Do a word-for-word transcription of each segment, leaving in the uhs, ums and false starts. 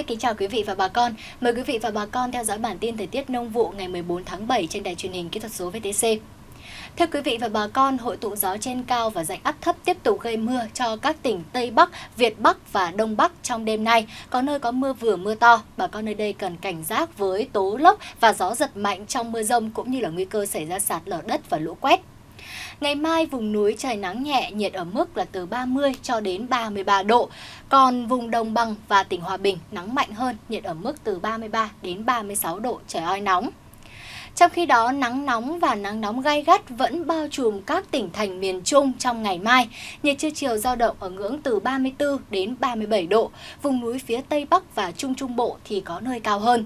kính chào quý vị và bà con. Mời quý vị và bà con theo dõi bản tin thời tiết nông vụ ngày mười bốn tháng bảy trên đài truyền hình kỹ thuật số vê tê xê. Thưa quý vị và bà con, hội tụ gió trên cao và rãnh áp thấp tiếp tục gây mưa cho các tỉnh Tây Bắc, Việt Bắc và Đông Bắc trong đêm nay. Có nơi có mưa vừa mưa to. Bà con nơi đây cần cảnh giác với tố lốc và gió giật mạnh trong mưa dông cũng như là nguy cơ xảy ra sạt lở đất và lũ quét. Ngày mai vùng núi trời nắng nhẹ, nhiệt ở mức là từ ba mươi cho đến ba mươi ba độ. Còn vùng đồng bằng và tỉnh Hòa Bình nắng mạnh hơn, nhiệt ở mức từ ba mươi ba đến ba mươi sáu độ, trời oi nóng. Trong khi đó, nắng nóng và nắng nóng gay gắt vẫn bao trùm các tỉnh thành miền Trung trong ngày mai. Nhiệt trưa chiều dao động ở ngưỡng từ ba mươi tư đến ba mươi bảy độ. Vùng núi phía Tây Bắc và Trung Trung Bộ thì có nơi cao hơn.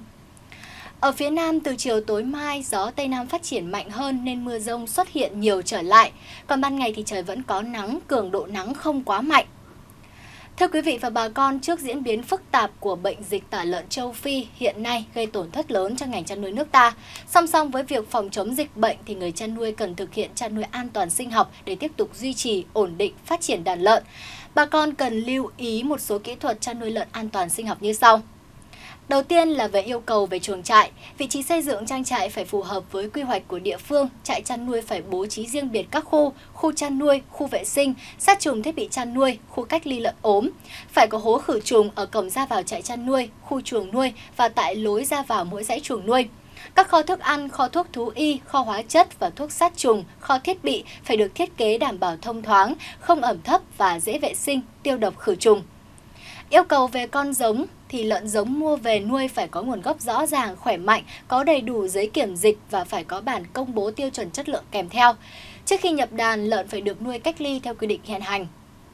Ở phía Nam, từ chiều tối mai, gió Tây Nam phát triển mạnh hơn nên mưa dông xuất hiện nhiều trở lại. Còn ban ngày thì trời vẫn có nắng, cường độ nắng không quá mạnh. Thưa quý vị và bà con, trước diễn biến phức tạp của bệnh dịch tả lợn châu Phi hiện nay gây tổn thất lớn cho ngành chăn nuôi nước ta, song song với việc phòng chống dịch bệnh thì người chăn nuôi cần thực hiện chăn nuôi an toàn sinh học để tiếp tục duy trì, ổn định, phát triển đàn lợn. Bà con cần lưu ý một số kỹ thuật chăn nuôi lợn an toàn sinh học như sau. Đầu tiên là về yêu cầu về chuồng trại. Vị trí xây dựng trang trại phải phù hợp với quy hoạch của địa phương. Trại chăn nuôi phải bố trí riêng biệt các khu, khu chăn nuôi, khu vệ sinh, sát trùng thiết bị chăn nuôi, khu cách ly lợn ốm. Phải có hố khử trùng ở cổng ra vào trại chăn nuôi, khu chuồng nuôi và tại lối ra vào mỗi dãy chuồng nuôi. Các kho thức ăn, kho thuốc thú y, kho hóa chất và thuốc sát trùng, kho thiết bị phải được thiết kế đảm bảo thông thoáng, không ẩm thấp và dễ vệ sinh, tiêu độc khử trùng. Yêu cầu về con giống thì lợn giống mua về nuôi phải có nguồn gốc rõ ràng, khỏe mạnh, có đầy đủ giấy kiểm dịch và phải có bản công bố tiêu chuẩn chất lượng kèm theo. Trước khi nhập đàn, lợn phải được nuôi cách ly theo quy định hiện hành.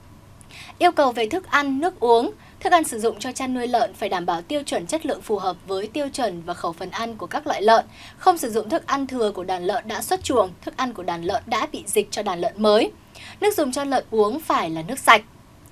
Yêu cầu về thức ăn, nước uống. Thức ăn sử dụng cho chăn nuôi lợn phải đảm bảo tiêu chuẩn chất lượng phù hợp với tiêu chuẩn và khẩu phần ăn của các loại lợn. Không sử dụng thức ăn thừa của đàn lợn đã xuất chuồng, thức ăn của đàn lợn đã bị dịch cho đàn lợn mới. Nước dùng cho lợn uống phải là nước sạch.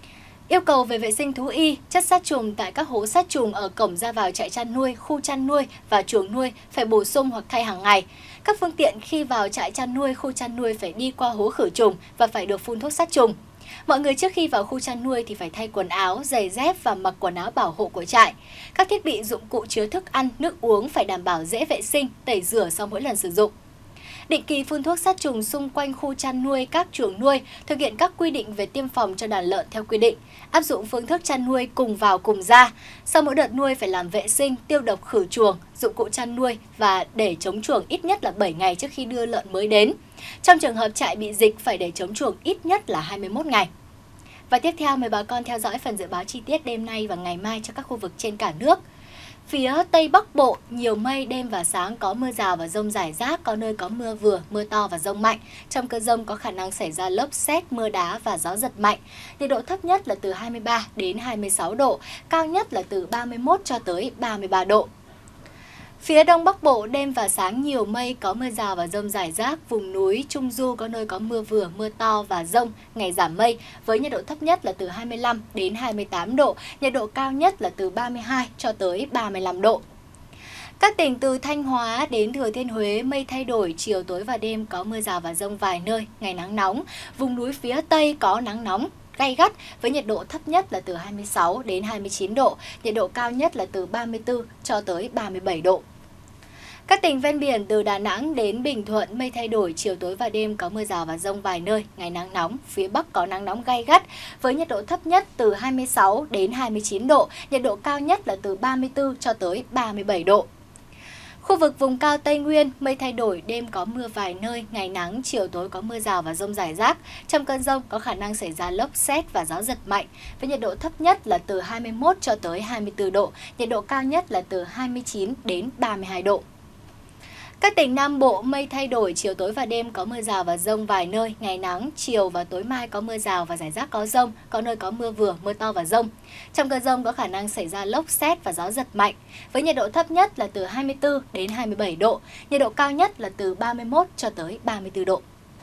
Yêu cầu về vệ sinh thú y, chất sát trùng tại các hố sát trùng ở cổng ra vào trại chăn nuôi, khu chăn nuôi và chuồng nuôi phải bổ sung hoặc thay hàng ngày. Các phương tiện khi vào trại chăn nuôi, khu chăn nuôi phải đi qua hố khử trùng và phải được phun thuốc sát trùng. Mọi người trước khi vào khu chăn nuôi thì phải thay quần áo, giày dép và mặc quần áo bảo hộ của trại. Các thiết bị dụng cụ chứa thức ăn, nước uống phải đảm bảo dễ vệ sinh, tẩy rửa sau mỗi lần sử dụng. Định kỳ phun thuốc sát trùng xung quanh khu chăn nuôi, các chuồng nuôi, thực hiện các quy định về tiêm phòng cho đàn lợn theo quy định, áp dụng phương thức chăn nuôi cùng vào cùng ra. Sau mỗi đợt nuôi phải làm vệ sinh, tiêu độc khử chuồng, dụng cụ chăn nuôi và để chống chuồng ít nhất là bảy ngày trước khi đưa lợn mới đến. Trong trường hợp trại bị dịch phải để chống chuồng ít nhất là hai mươi mốt ngày. Và tiếp theo mời bà con theo dõi phần dự báo chi tiết đêm nay và ngày mai cho các khu vực trên cả nước. Phía Tây Bắc Bộ, nhiều mây, đêm và sáng có mưa rào và dông rải rác, có nơi có mưa vừa, mưa to và dông mạnh. Trong cơn dông có khả năng xảy ra lốc sét, mưa đá và gió giật mạnh. Nhiệt độ thấp nhất là từ hai mươi ba đến hai mươi sáu độ, cao nhất là từ ba mươi mốt cho tới ba mươi ba độ. Phía Đông Bắc Bộ, đêm và sáng nhiều mây, có mưa rào và dông rải rác, vùng núi, trung du có nơi có mưa vừa, mưa to và dông, ngày giảm mây, với nhiệt độ thấp nhất là từ hai mươi lăm đến hai mươi tám độ, nhiệt độ cao nhất là từ ba mươi hai cho tới ba mươi lăm độ. Các tỉnh từ Thanh Hóa đến Thừa Thiên Huế mây thay đổi, chiều tối và đêm có mưa rào và dông vài nơi, ngày nắng nóng, vùng núi phía Tây có nắng nóng gay gắt với nhiệt độ thấp nhất là từ hai mươi sáu đến hai mươi chín độ, nhiệt độ cao nhất là từ ba mươi tư cho tới ba mươi bảy độ. Các tỉnh ven biển từ Đà Nẵng đến Bình Thuận mây thay đổi, chiều tối và đêm có mưa rào và dông vài nơi, ngày nắng nóng, phía Bắc có nắng nóng gay gắt với nhiệt độ thấp nhất từ hai mươi sáu đến hai mươi chín độ, nhiệt độ cao nhất là từ ba mươi tư cho tới ba mươi bảy độ. Khu vực vùng cao Tây Nguyên, mây thay đổi, đêm có mưa vài nơi, ngày nắng, chiều tối có mưa rào và dông rải rác. Trong cơn dông có khả năng xảy ra lốc sét và gió giật mạnh, với nhiệt độ thấp nhất là từ hai mươi mốt cho tới hai mươi tư độ, nhiệt độ cao nhất là từ hai mươi chín đến ba mươi hai độ. Các tỉnh Nam Bộ mây thay đổi, chiều tối và đêm có mưa rào và dông vài nơi, ngày nắng, chiều và tối mai có mưa rào và rải rác có dông, có nơi có mưa vừa, mưa to và dông. Trong cơn dông có khả năng xảy ra lốc sét và gió giật mạnh, với nhiệt độ thấp nhất là từ hai mươi tư đến hai mươi bảy độ, nhiệt độ cao nhất là từ ba mươi mốt cho tới ba mươi tư độ.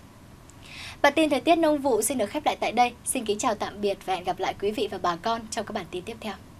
Bản tin thời tiết nông vụ xin được khép lại tại đây. Xin kính chào tạm biệt và hẹn gặp lại quý vị và bà con trong các bản tin tiếp theo.